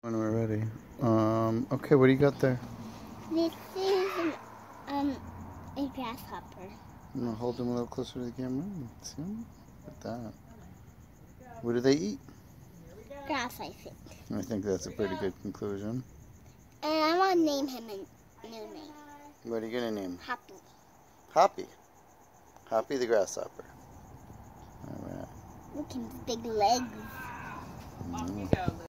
When we're ready. Okay, what do you got there? This is a grasshopper. I'm gonna hold them a little closer to the camera. See them? Look at that. What do they eat? Grass, I think. I think that's a pretty good conclusion. And I want to name him a new name. What are you gonna name him? Happy. Hoppy. Hoppy the grasshopper. All right. Look at his big legs. Mm.